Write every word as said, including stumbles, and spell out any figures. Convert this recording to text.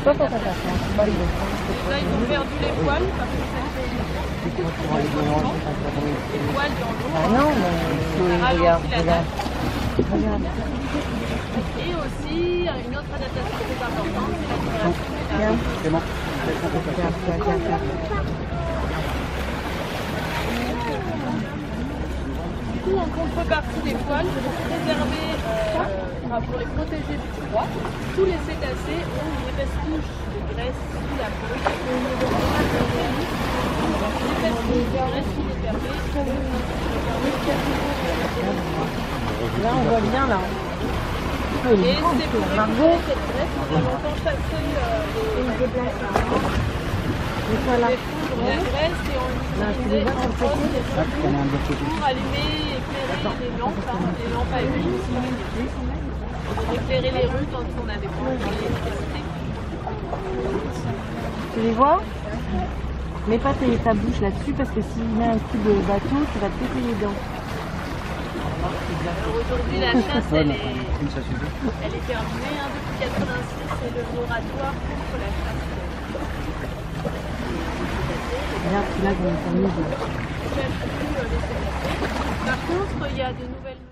pas pourquoi ça fait un mal. Là, ils ont perdu les poils parce que c'était les poils dans l'eau. Ah non, mais Ça regarde, ralentit la regarde. nage. Regarde. Et aussi, une autre adaptation très importante, c'est la migration. Tiens. C'est bon. Tiens, tiens, tiens, tiens. Du coup, en contrepartie des poils, pour préserver, euh, enfin, pour les protéger du froid, tous les cétacés ont des vestiges de graisse sous la peau. Les vestiges de graisse sous les perlés. Là, on voit bien, là. Et c'est pour récupérer cette graisse, nous avons contacté les Mais là. la graisse et on l'utilisait en poste pour allumer et éclairer les lampes, hein, les lampes à huile, pour éclairer les rues quand on a des problèmes d'électricité. Tu les vois? Mets pas ta, ta bouche là-dessus parce que s'il met un coup de bateau, tu vas te péter les dents. Alors aujourd'hui, la chasse, elle est, elle est terminée hein, depuis quatre-vingt-six, c'est le moratoire contre la chasse. Regarde, là, on est terminé. Par contre, il y a de nouvelles